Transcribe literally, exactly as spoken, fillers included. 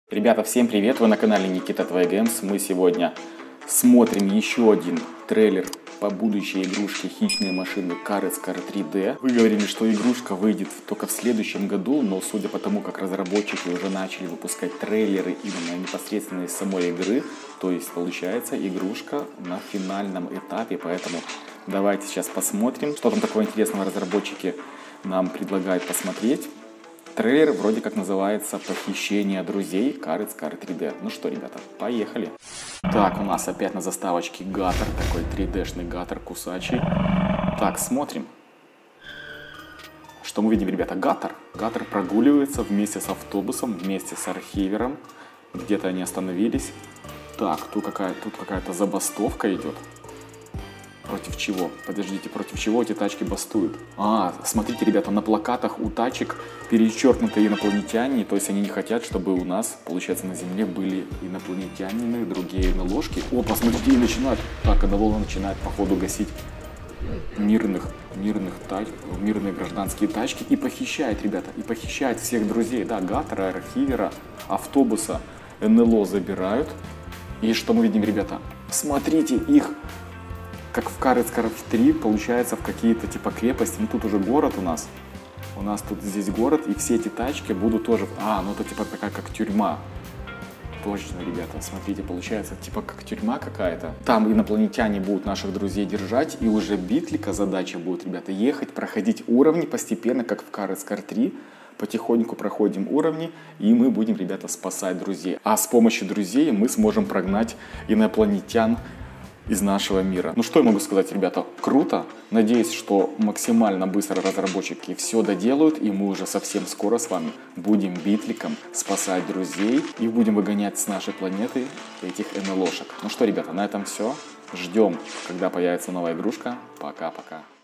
Ребята, всем привет! Вы на канале Никита Твоя Геймс. Мы сегодня смотрим еще один трейлер по будущей игрушке «Хищные машины» Cars Car три дэ. Вы говорили, что игрушка выйдет только в следующем году, но судя по тому, как разработчики уже начали выпускать трейлеры именно непосредственно из самой игры, то есть получается игрушка на финальном этапе, поэтому давайте сейчас посмотрим, что там такого интересного разработчики нам предлагают посмотреть. Трейлер вроде как называется «Похищение друзей Cars Car три дэ». Ну что, ребята, поехали. Так, у нас опять на заставочке гаттер, такой три дэ-шный гаттер кусачий. Так, смотрим. Что мы видим, ребята? Гаттер. Гаттер прогуливается вместе с автобусом, вместе с архивером. Где-то они остановились. Так, тут какая-то тут какая-то забастовка идет. Против чего? Подождите, против чего эти тачки бастуют? А, смотрите, ребята, на плакатах у тачек перечеркнуты инопланетяне, то есть они не хотят, чтобы у нас, получается, на Земле были инопланетяне, другие НЛОшки. О, посмотрите, и начинают, так, Адавола начинает, походу, гасить мирных, мирных тач, мирные гражданские тачки и похищает, ребята, и похищает всех друзей, да, гаттера, архивера, автобуса, НЛО забирают. И что мы видим, ребята? Смотрите, их... Как в Cars Car три, получается, в какие-то типа крепости. Ну тут уже город у нас. У нас тут здесь город, и все эти тачки будут тоже... А, ну это типа такая как тюрьма. Точно, ребята, смотрите, получается типа как тюрьма какая-то. Там инопланетяне будут наших друзей держать, и уже битлика задача будет, ребята, ехать, проходить уровни постепенно, как в Cars Car три. Потихоньку проходим уровни, и мы будем, ребята, спасать друзей. А с помощью друзей мы сможем прогнать инопланетян из нашего мира. Ну что я могу сказать, ребята, круто. Надеюсь, что максимально быстро разработчики все доделают, и мы уже совсем скоро с вами будем битликом спасать друзей и будем выгонять с нашей планеты этих НЛОшек. Ну что, ребята, на этом все. Ждем, когда появится новая игрушка. Пока-пока.